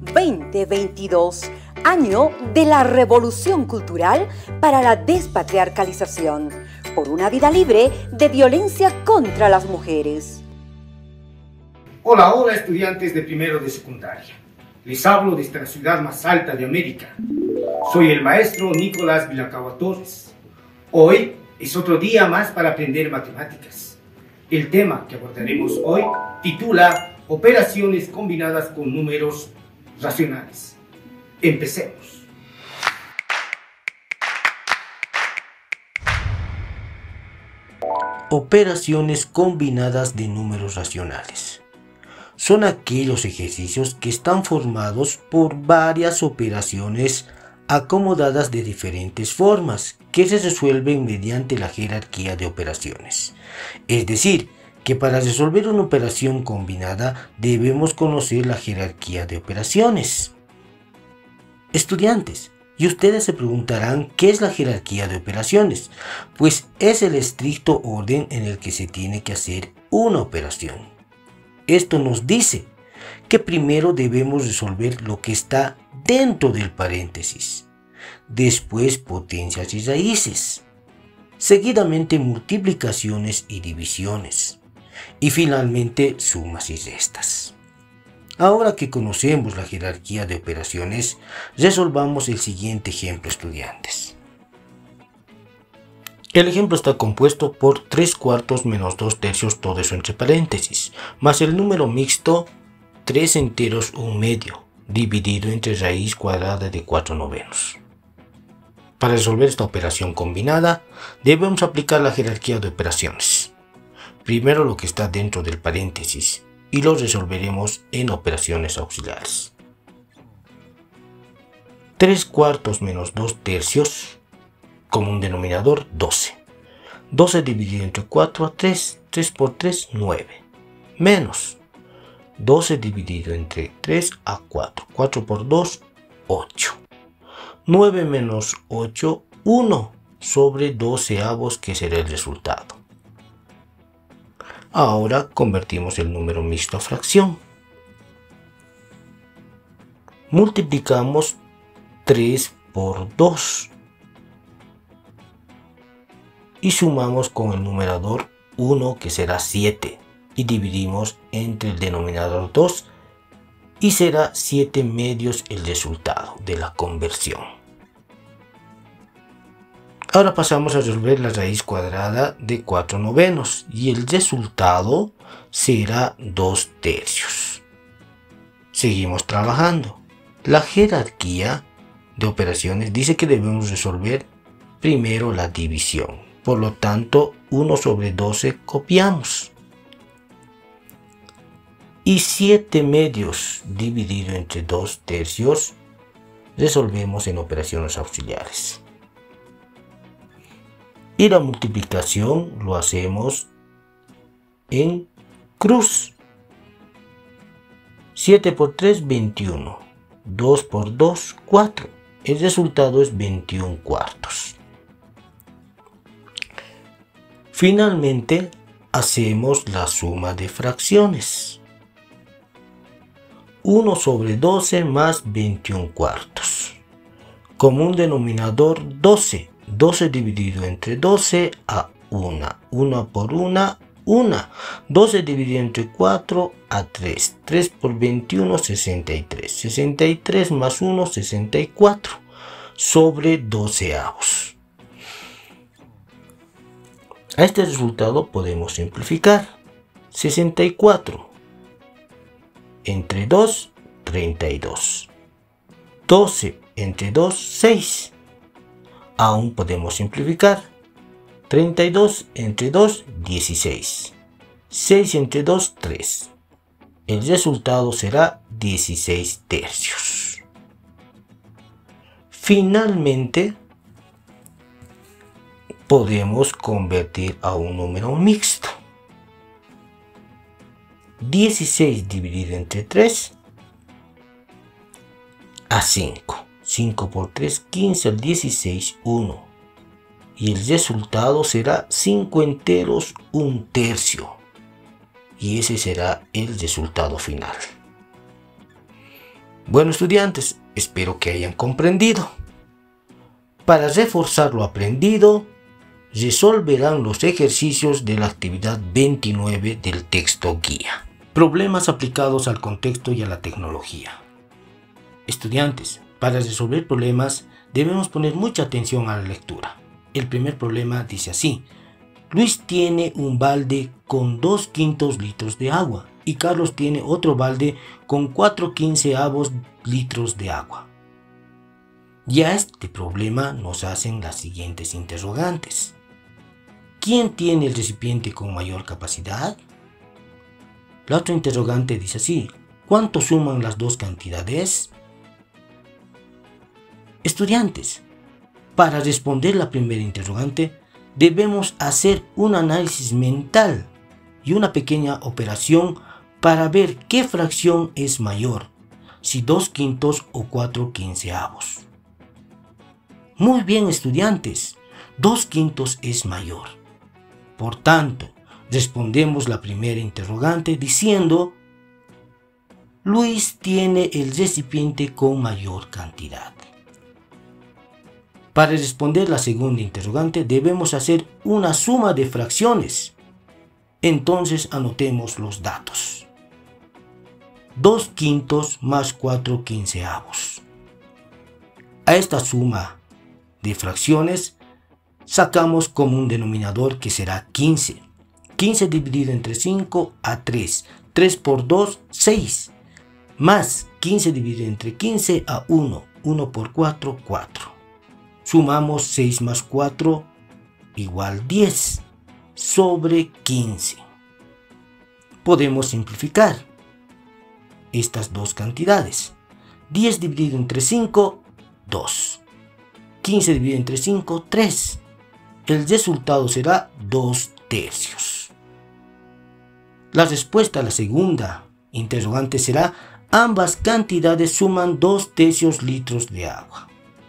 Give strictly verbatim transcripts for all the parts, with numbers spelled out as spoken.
veinte veintidós, año de la revolución cultural para la despatriarcalización, por una vida libre de violencia contra las mujeres. Hola, hola estudiantes de primero de secundaria. Les hablo desde la ciudad más alta de América. Soy el maestro Nicolás Vilacagua Torres. Hoy es otro día más para aprender matemáticas. El tema que abordaremos hoy titula Operaciones combinadas con números racionales. Empecemos. Operaciones combinadas de números racionales. Son aquellos ejercicios que están formados por varias operaciones acomodadas de diferentes formas que se resuelven mediante la jerarquía de operaciones. Es decir, que para resolver una operación combinada debemos conocer la jerarquía de operaciones. Estudiantes, y ustedes se preguntarán ¿qué es la jerarquía de operaciones? Pues es el estricto orden en el que se tiene que hacer una operación. Esto nos dice que primero debemos resolver lo que está dentro del paréntesis, después potencias y raíces, seguidamente multiplicaciones y divisiones, y finalmente sumas y restas. Ahora que conocemos la jerarquía de operaciones, resolvamos el siguiente ejemplo, estudiantes. El ejemplo está compuesto por tres cuartos menos dos tercios, todo eso entre paréntesis, más el número mixto tres enteros un medio, dividido entre raíz cuadrada de cuatro novenos. Para resolver esta operación combinada, debemos aplicar la jerarquía de operaciones. Primero lo que está dentro del paréntesis, y lo resolveremos en operaciones auxiliares. tres cuartos menos dos tercios, como un denominador, doce. doce dividido entre cuatro a tres, tres por tres, nueve. Menos doce dividido entre tres a cuatro, cuatro por dos, ocho. nueve menos ocho, uno sobre doce avos, que será el resultado. Ahora convertimos el número mixto a fracción. Multiplicamos tres por dos. Y sumamos con el numerador uno, que será siete, y dividimos entre el denominador dos, y será siete medios el resultado de la conversión. Ahora pasamos a resolver la raíz cuadrada de cuatro novenos, y el resultado será dos tercios. Seguimos trabajando. La jerarquía de operaciones dice que debemos resolver primero la división. Por lo tanto, uno sobre doce copiamos. Y siete medios dividido entre dos tercios resolvemos en operaciones auxiliares. Y la multiplicación lo hacemos en cruz. siete por tres, veintiuno. dos por dos, cuatro. El resultado es veintiún cuartos. Finalmente, hacemos la suma de fracciones. uno sobre doce más veintiún cuartos. Como un denominador, doce. doce dividido entre doce a uno. uno por uno, uno. doce dividido entre cuatro a tres. tres por veintiuno, sesenta y tres. sesenta y tres más uno, sesenta y cuatro. Sobre doce avos. A este resultado podemos simplificar. sesenta y cuatro entre dos, treinta y dos. doce entre dos, seis. Aún podemos simplificar. treinta y dos entre dos, dieciséis. seis entre dos, tres. El resultado será dieciséis tercios. Finalmente, podemos convertir a un número mixto. dieciséis dividido entre tres a cinco. cinco por tres, quince, al dieciséis, uno. Y el resultado será cinco enteros, un tercio. Y ese será el resultado final. Bueno, estudiantes, espero que hayan comprendido. Para reforzar lo aprendido, resolverán los ejercicios de la actividad veintinueve del texto guía. Problemas aplicados al contexto y a la tecnología. Estudiantes, para resolver problemas debemos poner mucha atención a la lectura. El primer problema dice así: Luis tiene un balde con dos quintos litros de agua y Carlos tiene otro balde con cuatro quinceavos litros de agua. Y a este problema nos hacen las siguientes interrogantes. ¿Quién tiene el recipiente con mayor capacidad? La otra interrogante dice así: ¿cuánto suman las dos cantidades? Estudiantes, para responder la primera interrogante debemos hacer un análisis mental y una pequeña operación para ver qué fracción es mayor, si dos quintos o cuatro quinceavos. Muy bien, estudiantes, dos quintos es mayor. Por tanto, respondemos la primera interrogante diciendo: Luis tiene el recipiente con mayor cantidad. Para responder la segunda interrogante debemos hacer una suma de fracciones. Entonces anotemos los datos. dos quintos más cuatro quinceavos. A esta suma de fracciones sacamos como un denominador que será quince. quince dividido entre cinco a tres. tres por dos, seis. Más quince dividido entre quince a uno. uno por cuatro, cuatro. Sumamos seis más cuatro igual diez sobre quince. Podemos simplificar estas dos cantidades. diez dividido entre cinco, dos. quince dividido entre cinco, tres. El resultado será dos tercios. La respuesta a la segunda interrogante será: ambas cantidades suman dos tercios litros de agua.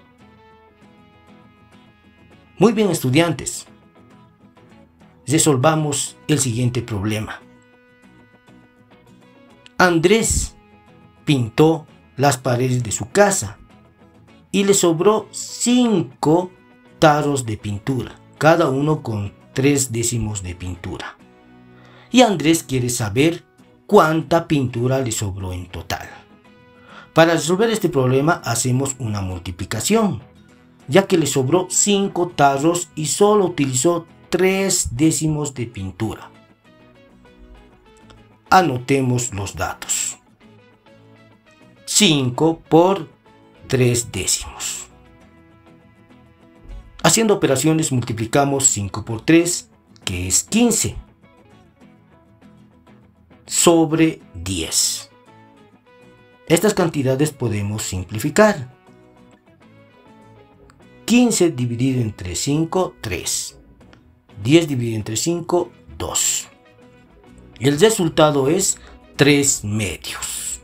Muy bien, estudiantes. Resolvamos el siguiente problema. Andrés pintó las paredes de su casa y le sobró cinco tarros de pintura, cada uno con tres décimos de pintura. Y Andrés quiere saber cuánta pintura le sobró en total. Para resolver este problema hacemos una multiplicación, ya que le sobró cinco tarros y solo utilizó tres décimos de pintura. Anotemos los datos. cinco por tres décimos. Haciendo operaciones multiplicamos cinco por tres, que es quince, sobre diez. Estas cantidades podemos simplificar. quince dividido entre cinco, tres. diez dividido entre cinco, dos. El resultado es tres medios.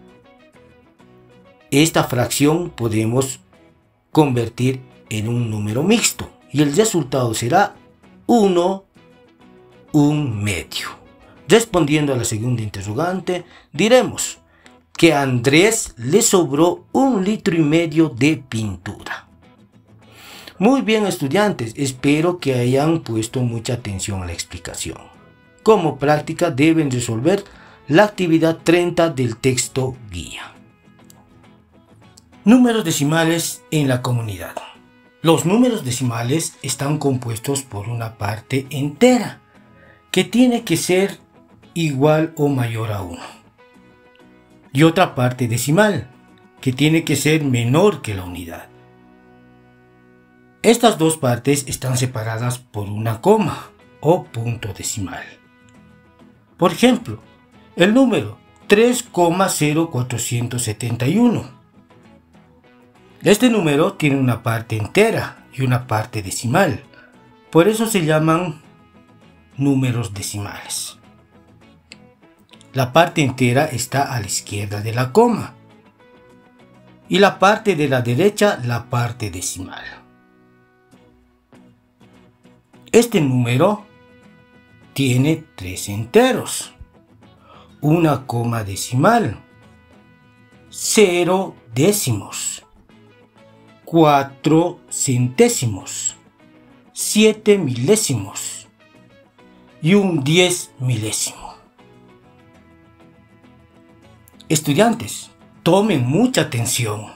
Esta fracción podemos convertir en un número mixto y el resultado será uno, un medio. Respondiendo a la segunda interrogante, diremos que a Andrés le sobró un litro y medio de pintura. Muy bien, estudiantes, espero que hayan puesto mucha atención a la explicación. Como práctica deben resolver la actividad treinta del texto guía. Números decimales en la comunidad. Los números decimales están compuestos por una parte entera, que tiene que ser igual o mayor a uno. Y otra parte decimal, que tiene que ser menor que la unidad. Estas dos partes están separadas por una coma o punto decimal. Por ejemplo, el número tres coma cero cuatrocientos setenta y uno. Este número tiene una parte entera y una parte decimal. Por eso se llaman números decimales. La parte entera está a la izquierda de la coma y la parte de la derecha la parte decimal. Este número tiene tres enteros, una coma decimal, cero décimos, cuatro centésimos, siete milésimos y un diez milésimo. Estudiantes, tomen mucha atención.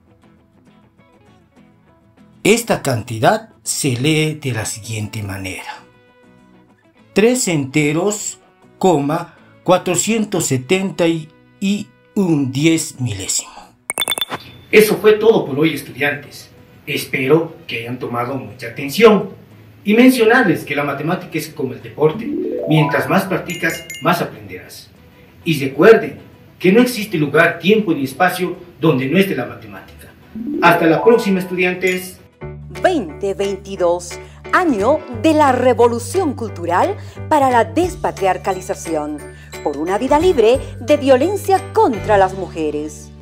Esta cantidad se lee de la siguiente manera: tres enteros, coma, cuatrocientos setenta y un diez milésimo. Eso fue todo por hoy, estudiantes. Espero que hayan tomado mucha atención. Y mencionarles que la matemática es como el deporte. Mientras más practicas, más aprenderás. Y recuerden que no existe lugar, tiempo ni espacio donde no esté la matemática. Hasta la próxima, estudiantes. veinte veintidós, año de la Revolución Cultural para la Despatriarcalización, por una vida libre de violencia contra las mujeres.